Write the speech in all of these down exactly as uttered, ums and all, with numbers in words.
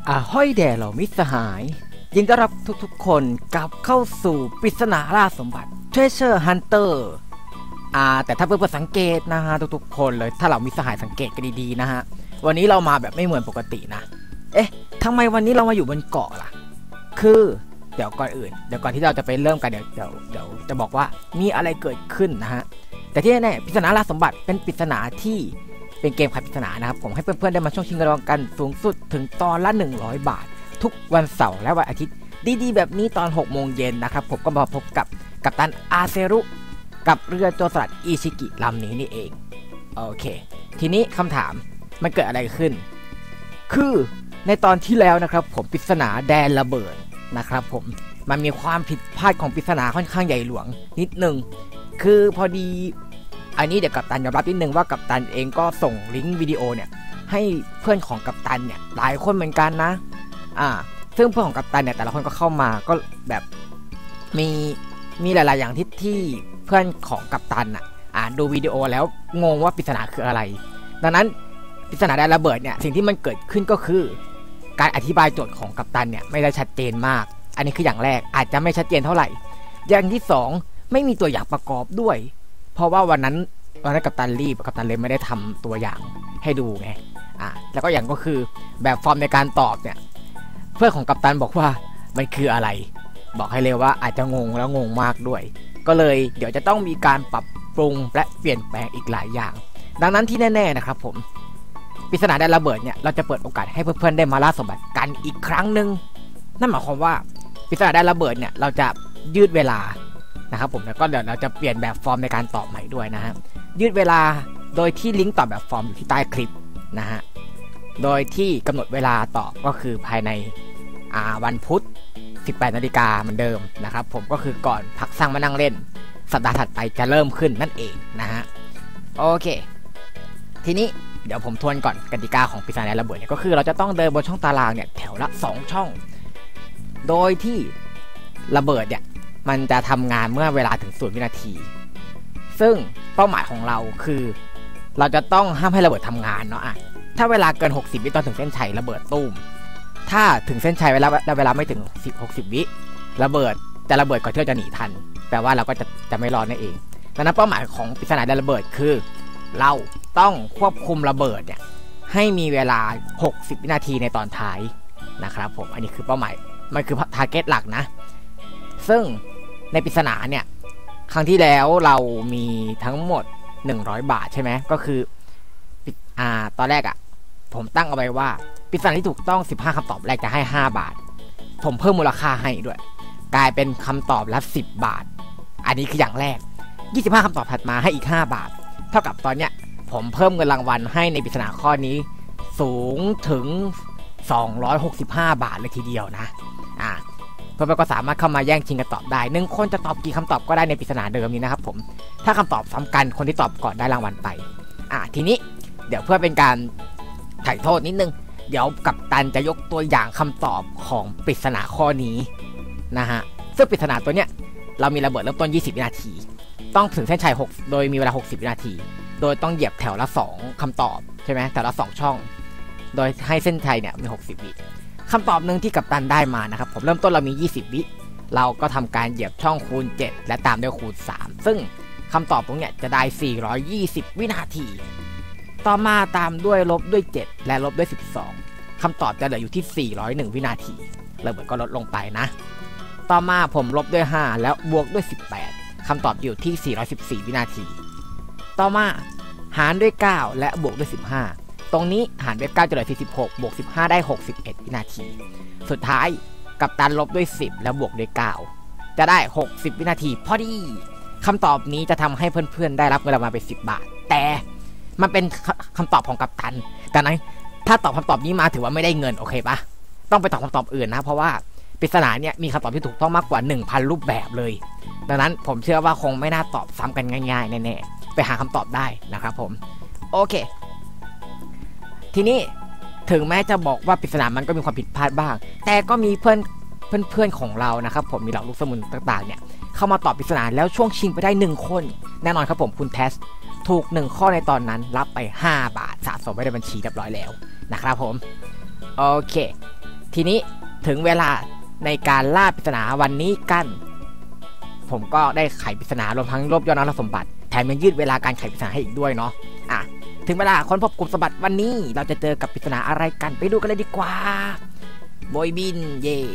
อ่าห้อยแด่เหล่ามิตรสหายยินดีต้อนรับทุกๆคนกลับเข้าสู่ปริศนาล่าสมบัติ Treasure Hunter อ่าแต่ถ้าเพื่อนๆสังเกตนะฮะทุกๆคนเลยถ้าเรามิตรสหายสังเกตกันดีๆนะฮะวันนี้เรามาแบบไม่เหมือนปกตินะเอ๊ะทำไมวันนี้เรามาอยู่บนเกาะล่ะคือเดี๋ยวก่อนอื่นเดี๋ยวก่อนที่เราจะไปเริ่มกันเดี๋ยวเดี๋ยวเดี๋ยวจะบอกว่ามีอะไรเกิดขึ้นนะฮะแต่ที่แน่ๆปริศนาล่าสมบัติเป็นปริศนาที่เป็นเกมไขปริศนานะครับผมให้เพื่อนๆได้มาช่วงชิงรางวัลกันสูงสุดถึงตอนละหนึ่งร้อยบาททุกวันเสาร์และวันอาทิตย์ดีๆแบบนี้ตอนหกโมงเย็นนะครับผมก็มาพบกับกัปตันอาเซรุกับเรือโจรสลัดอิชิกิลำนี้นี่เองโอเคทีนี้คำถามมันเกิดอะไรขึ้นคือในตอนที่แล้วนะครับผมปริศนาแดนระเบิดนะครับผมมันมีความผิดพลาดของปริศนาค่อนข้างใหญ่หลวงนิดนึงคือพอดีอันนี้เดี๋ยวกัปตันยอมรับนิดนึงว่ากัปตันเองก็ส่งลิงก์วิดีโอเนี่ยให้เพื่อนของกัปตันเนี่ยหลายคนเหมือนกันนะอ่าซึ่งเพื่อนของกัปตันเนี่ยแต่ละคนก็เข้ามาก็แบบมีมีหลายๆอย่างที่ที่เพื่อนของกัปตันอ่ะอ่านดูวิดีโอแล้วงงว่าปริศนาคืออะไรดังนั้นปริศนาแดนระเบิดเนี่ยสิ่งที่มันเกิดขึ้นก็คือการอธิบายโจทย์ของกัปตันเนี่ยไม่ได้ชัดเจนมากอันนี้คืออย่างแรกอาจจะไม่ชัดเจนเท่าไหร่อย่างที่สองไม่มีตัวอย่างประกอบด้วยเพราะว่าวันนั้นวันนั้นกัปตันรีบกัปตันเลยไม่ได้ทำตัวอย่างให้ดูไงอ่ะแล้วก็อย่างก็คือแบบฟอร์มในการตอบเนี่ยเพื่อนของกัปตันบอกว่ามันคืออะไรบอกให้เลยว่าอาจจะงงแล้วงงมากด้วยก็เลยเดี๋ยวจะต้องมีการปรับปรุงและเปลี่ยนแปลงอีกหลายอย่างดังนั้นที่แน่ๆนะครับผมปริศนาแดนระเบิดเนี่ยเราจะเปิดโอกาสให้เพื่อนๆได้มาล่าสมบัติกันอีกครั้งหนึ่งนั่นหมายความว่าปริศนาแดนระเบิดเนี่ยเราจะยืดเวลานะครับผมแล้วก็เดี๋ยวเราจะเปลี่ยนแบบฟอร์มในการตอบใหม่ด้วยนะฮะยืดเวลาโดยที่ลิงก์ตอบแบบฟอร์มอยู่ที่ใต้คลิปนะฮะโดยที่กำหนดเวลาตอบก็คือภายในอ่าวันพุธสิบแปดนาฬิกาเหมือนเดิมนะครับผมก็คือก่อนพักสร้างมานั่งเล่นสัปดาห์ถัดไปจะเริ่มขึ้นนั่นเองนะฮะโอเคทีนี้เดี๋ยวผมทวนก่อนกติกาของปริศนาแดนระเบิดเนี่ยก็คือเราจะต้องเดินบนช่องตารางเนี่ยแถวละสองช่องโดยที่ระเบิดเนี่ยมันจะทำงานเมื่อเวลาถึงศูนย์วินาทีซึ่งเป้าหมายของเราคือเราจะต้องห้ามให้ระเบิดทำงานเนาะอ่ะถ้าเวลาเกินหกสิบวิตอนถึงเส้นชัยระเบิดตุ้มถ้าถึงเส้นชัยเวลาเวลาไม่ถึงหกสิบวิระเบิดจะระเบิดก่อนที่เราจะหนีทันแปลว่าเราก็จะจะไม่รอดนั่นเองดังนั้นเป้าหมายของปริศนาแดนระเบิดคือเราต้องควบคุมระเบิดเนี่ยให้มีเวลาหกสิบวินาทีในตอนท้ายนะครับผมอันนี้คือเป้าหมายมันคือทาร์เก็ตหลักนะซึ่งในปริศนาเนี่ยครั้งที่แล้วเรามีทั้งหมดหนึ่งร้อยบาทใช่ไหมก็คืออ่าตอนแรกอ่ะผมตั้งเอาไว้ว่าปริศนาที่ถูกต้องสิบห้าคำตอบแรกจะให้ห้าบาทผมเพิ่มมูลค่าให้ด้วยกลายเป็นคำตอบละสิบบาทอันนี้คืออย่างแรกยี่สิบห้าคำตอบถัดมาให้อีกห้าบาทเท่ากับตอนเนี้ยผมเพิ่มเงินรางวัลให้ในปริศนาข้อนี้สูงถึงสองร้อยหกสิบห้าบาทเลยทีเดียวนะอ่าเพื่อนๆก็สามารถเข้ามาแย่งชิงกันตอบได้หนึ่งคนจะตอบกี่คำตอบก็ได้ในปริศนาเดิมนี้นะครับผมถ้าคำตอบซ้ำกันคนที่ตอบก่อนได้รางวัลไปอ่าทีนี้เดี๋ยวเพื่อเป็นการถ่ายโทษนิดนึงเดี๋ยวกัปตันจะยกตัวอย่างคำตอบของปริศนาข้อนี้นะฮะซึ่งปริศนาตัวเนี้ยเรามีระเบิดเริ่มต้นยี่สิบวินาทีต้องถึงเส้นชัยหกโดยมีเวลาหกสิบวินาทีโดยต้องเหยียบแถวละสองคำตอบใช่ไหมแถวละสองช่องโดยให้เส้นชัยเนี่ยมีหกสิบวิคำตอบหนึ่งที่กัปตันได้มานะครับผมเริ่มต้นเรามียี่สิบวิเราก็ทำการเหยียบช่องคูณเจ็ดและตามด้วยคูณสามซึ่งคำตอบตรงเนี้ยจะได้สี่ร้อยยี่สิบวินาทีต่อมาตามด้วยลบด้วยเจ็ดและลบด้วยสิบสองคำตอบจะเหลืออยู่ที่สี่ร้อยเอ็ดวินาทีระเบิดก็ลดลงไปนะต่อมาผมลบด้วยห้าแล้วบวกด้วยสิบแปดคำตอบอยู่ที่สี่ร้อยสิบสี่วินาทีต่อมาหารด้วยเก้าและบวกด้วยสิบห้าตรงนี้หารด้วยเก้าจะเหลือสี่สิบหกบวกสิบห้าได้หกสิบเอ็ดวินาทีสุดท้ายกัปตันลบด้วยสิบแล้วบวกด้วยเก้าจะได้หกสิบวินาทีพอดีคำตอบนี้จะทำให้เพื่อนๆได้รับเงินรางวัลไปสิบบาทแต่มันเป็นคำตอบของกัปตันดังนั้นถ้าตอบคำตอบนี้มาถือว่าไม่ได้เงินโอเคปะต้องไปตอบคำตอบอื่นนะเพราะว่าปริศนาเนี่ยมีคำตอบที่ถูกต้องมากกว่า หนึ่งพัน รูปแบบเลยดังนั้นผมเชื่อว่าคงไม่น่าตอบซ้ำกันง่ายๆแน่ๆไปหาคำตอบได้นะครับผมโอเคทีนี้ถึงแม้จะบอกว่าปริศนามันก็มีความผิดพลาดบ้างแต่ก็มีเพื่อนเพื่อนๆของเรานะครับผมมีเหล่าลูกสมุนต่างๆเนี่ยเข้ามาตอบปริศนาแล้วช่วงชิงไปได้หนึ่งคนแน่นอนครับผมคุณเทสถูกหนึ่งข้อในตอนนั้นรับไปห้าบาทสะสมไว้ในบัญชีเรียบร้อยแล้วนะครับผมโอเคทีนี้ถึงเวลาในการล่าปริศนาวันนี้กันผมก็ได้ไขปริศนารวมทั้งรวบยอดนักสมบัติแถมยังยืดเวลาการไขปริศนาให้อีกด้วยเนาะอ่ะถึงเวลาค้นพบกลุ่มสมบัติวันนี้เราจะเจอกับปริศนาอะไรกันไปดูกันเลยดีกว่าโบยบินเย่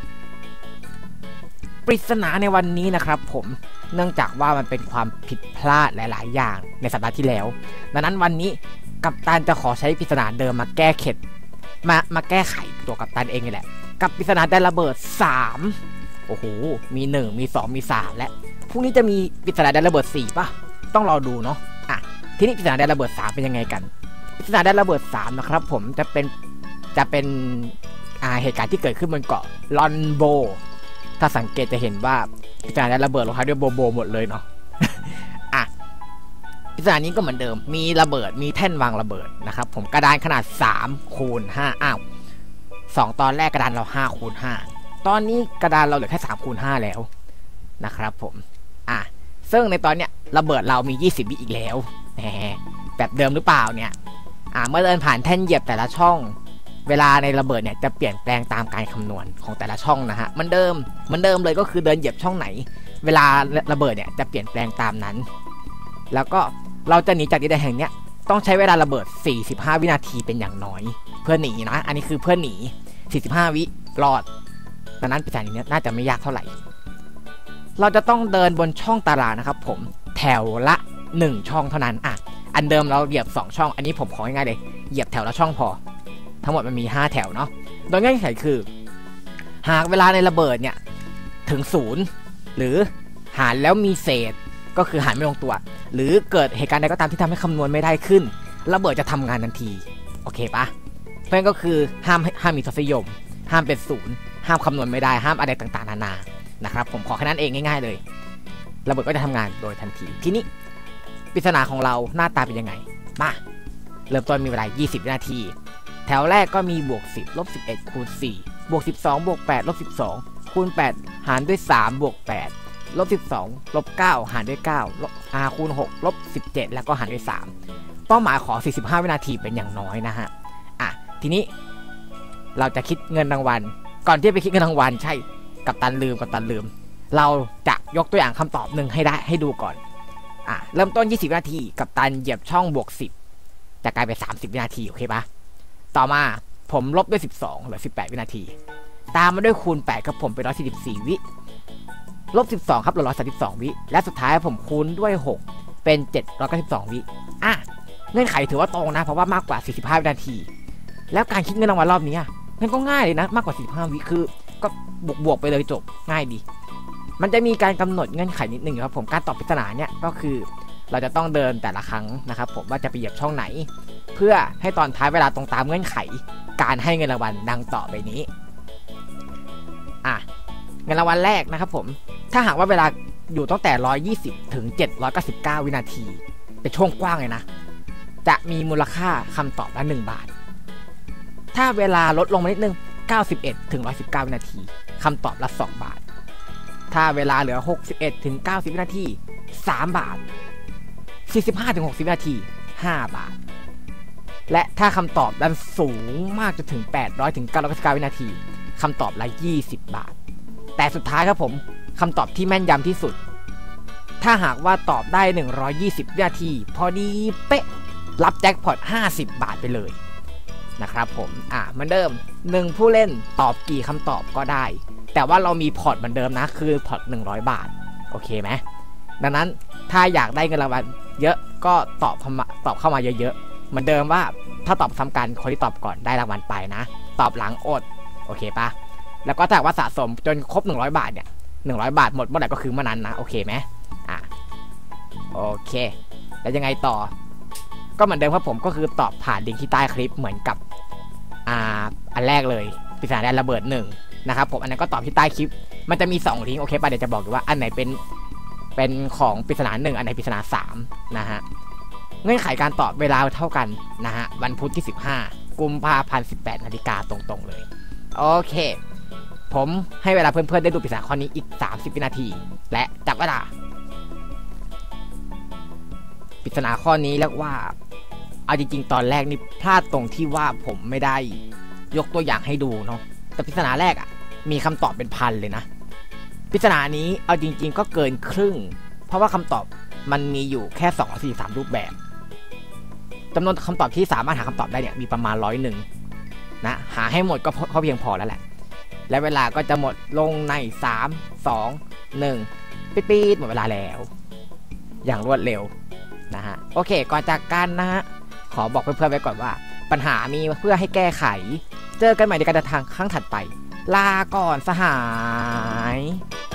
ปริศนาในวันนี้นะครับผมเนื่องจากว่ามันเป็นความผิดพลาดหลายๆอย่างในสัปดาห์ที่แล้วดังนั้นวันนี้กัปตันจะขอใช้ปริศนาเดิมมาแก้เข็ดมามาแก้ไขตัวกัปตันเองนี่แหละกับปริศนาได้ระเบิดสามโอ้โหมีหนึ่งมีสองมีสามและพรุ่งนี้จะมีปริศนาได้ระเบิดสี่ป่ะต้องรอดูเนาะอ่ะทีนี้ปริศนาได้ระเบิดสามเป็นยังไงกันปริศนาได้ระเบิดสามนะครับผมจะเป็นจะเป็นอ่าเหตุการณ์ที่เกิดขึ้นบนเกาะลอนโบถ้าสังเกตจะเห็นว่าปริศนาได้ระเบิดลงท้ายด้วยโบโบหมดเลยเนาะ อ่ะปริศนานี้ก็เหมือนเดิมมีระเบิดมีแท่นวางระเบิดนะครับผมกระดานขนาดสามคูณห้าอ้าวสองตอนแรกกระดานเราห้าคูณห้าตอนนี้กระดานเราเหลือแค่สามคูณห้าแล้วนะครับผมอ่ะซึ่งในตอนเนี้ยระเบิดเรามียี่สิบวิอีกแล้วแหมแบบเดิมหรือเปล่าเนี่ยอ่ะเมื่อเดินผ่านแท่นเหยียบแต่ละช่องเวลาในระเบิดเนี่ยจะเปลี่ยนแปลงตามการคำนวณของแต่ละช่องนะฮะมันเดิมมันเดิมเลยก็คือเดินเหยียบช่องไหนเวลาระเบิดเนี่ยจะเปลี่ยนแปลงตามนั้นแล้วก็เราจะหนีจากดินแดนแห่งเนี้ยต้องใช้เวลาระเบิดสี่สิบห้าวินาทีเป็นอย่างน้อยเพื่อหนีนะอันนี้คือเพื่อหนีสี่สิบห้าวิรอดดังนั้นปริศนานี้น่าจะไม่ยากเท่าไหร่เราจะต้องเดินบนช่องตารางนะครับผมแถวละหนึ่งช่องเท่านั้นอ่ะอันเดิมเราเหยียบสองช่องอันนี้ผมของ่ายๆเลยเหยียบแถวละช่องพอทั้งหมดมันมีห้าแถวเนาะโดยเงื่อนไขคือหากเวลาในระเบิดเนี่ยถึงศูนย์หรือหารแล้วมีเศษก็คือหารไม่ลงตัวหรือเกิดเหตุการณ์ใดก็ตามที่ทำให้คำนวณไม่ได้ขึ้นระเบิดจะทำงานทันทีโอเคปะเพราะงั้นก็คือห้ามห้ามมีทศนิยมห้ามเป็นศูนย์ห้ามคำนวณไม่ได้ห้ามอะไรต่างๆนานานะครับผมขอแค่นั้นเองง่ายๆเลยระเบิดก็จะทำงานโดยทันทีทีนี้ปริศนาของเราหน้าตาเป็นยังไงมาเริ่มต้นมีเวลายี่สิบวินาทีแถวแรกก็มีบวกสิบลบสิบเอ็ดคูณสี่บวกสิบสองบวกแปดลบสิบสองคูณแปดหารด้วยสามบวกแปดลบสิบสองลบเก้าหารด้วยเก้าลบ r คูณหกลบสิบเจ็ดแล้วก็หารด้วยสามเป้าหมายขอสี่สิบห้าวินาทีเป็นอย่างน้อยนะฮะอ่ะทีนี้เราจะคิดเงินรางวัลก่อนที่ไปคิดเงินรางวัลใช่กัปตันลืมกัปตันลืมเราจะยกตัวอย่างคำตอบหนึ่งให้ได้ให้ดูก่อนอ่ะเริ่มต้นยี่สิบวินาทีกัปตันเหยียบช่องบวกสิบจะกลายเป็นสามสิบวินาทีโอเคปะต่อมาผมลบด้วยสิบสองเหลือสิบแปดวินาทีตามมาด้วยคูณแปดครับผมเป็นหนึ่งร้อยสี่สิบสี่วิลบสิบสองครับเหลือหนึ่งร้อยสามสิบสองวิและสุดท้ายผมคูณด้วยหกเป็นเจ็ดร้อยเก้าสิบสองวิอ่ะเงื่อนไขถือว่าตรงนะเพราะว่ามากกว่าสี่สิบห้าวินาทีแล้วการคิดเงินรางวัลรอบนี้มันก็ง่ายเลยนะมากกว่าสี่สิบห้าวิคือก็บวกบวกไปเลยจบง่ายดีมันจะมีการกำหนดเงื่อนไขนิดนึงครับผมการตอบปริศนาเนี่ยก็คือเราจะต้องเดินแต่ละครั้งนะครับผมว่าจะไปเหยียบช่องไหนเพื่อให้ตอนท้ายเวลาตรงตามเงื่อนไขการให้เงินรางวัลดังต่อไปนี้อ่ะเงินรางวัลแรกนะครับผมถ้าหากว่าเวลาอยู่ตั้งแต่หนึ่งร้อยยี่สิบถึงเจ็ดร้อยเก้าสิบเก้าวินาทีเป็นช่วงกว้างเลยนะจะมีมูลค่าคำตอบละหนึ่งบาทถ้าเวลาลดลงมานิดนึงเก้าสิบเอ็ดถึงหนึ่งร้อยสิบเก้าวินาทีคำตอบละสองบาทถ้าเวลาเหลือหกสิบเอ็ดถึงเก้าสิบวินาทีสามบาทสี่สิบห้าถึงหกสิบวินาทีห้าบาทและถ้าคำตอบดันสูงมากจนถึงแปดร้อยถึงเก้าร้อยเก้าสิบเก้าวินาทีคำตอบละยี่สิบบาทแต่สุดท้ายครับผมคำตอบที่แม่นยำที่สุดถ้าหากว่าตอบได้หนึ่งร้อยยี่สิบวินาทีพอดีเป๊ะรับแจ็คพอตห้าสิบบาทไปเลยนะครับผมอ่ะเหมือนเดิมหนึ่งผู้เล่นตอบกี่คำตอบก็ได้แต่ว่าเรามีพอร์ตเหมือนเดิมนะคือพอร์ตหนึ่งร้อยบาทโอเคไหมดังนั้นถ้าอยากได้เงินรางวัลเยอะก็ตอบเข้ามาตอบเข้ามาเยอะๆเหมือนเดิมว่าถ้าตอบซ้ำกันคนที่ตอบก่อนได้รางวัลไปนะตอบหลังอดโอเคปะแล้วก็ถ้าว่าสะสมจนครบหนึ่งร้อยบาทเนี่ยหนึ่งร้อยบาทหมดเมื่อไหร่ก็คือเมื่อนั้นนะโอเคไหมอ่ะโอเคแล้วยังไงต่อก็เหมือนเดิมครับผมก็คือตอบผ่านลิงก์ที่ใต้คลิปเหมือนกับอ่าอันแรกเลยปริศนาแดนระเบิดหนึ่งนะครับผมอันนั้นก็ตอบที่ใต้คลิปมันจะมีสองลิงก์โอเคป่ะเดี๋ยวจะบอกดูว่าอันไหนเป็นเป็นของปริศนาหนึ่งอันไหนปริศนาสามนะฮะเงื่อนไขการตอบเวลาเท่ากันนะฮะวันพุธที่สิบห้ากุมภาพันธ์สิบแปดนาฬิกาตรงๆเลยโอเคผมให้เวลาเพื่อนๆได้ดูปริศนาข้อนี้อีกสามสิบวินาทีและจับเวลาปริศนาข้อนี้เรียกว่าเอาจริงๆตอนแรกนี่พลาดตรงที่ว่าผมไม่ได้ยกตัวอย่างให้ดูเนาะแต่ปริศนาแรกอ่ะมีคำตอบเป็นพันเลยนะปริศนานี้เอาจริงๆก็เกินครึ่งเพราะว่าคำตอบมันมีอยู่แค่สองสี่สามรูปแบบจำนวนคำตอบที่สามารถหาคำตอบได้เนี่ยมีประมาณร้อยหนึ่งนะหาให้หมดก็เขาเพียงพอแล้วแหละและเวลาก็จะหมดลงในสามสองหนึ่งปี๊ดๆหมดเวลาแล้วอย่างรวดเร็วนะฮะโอเคก่อนจากกันนะฮะขอบอกเพื่อนๆไว้ก่อนว่าปัญหามีเพื่อให้แก้ไขเจอกันใหม่ในการเดินทางครั้งถัดไปลาก่อนสหาย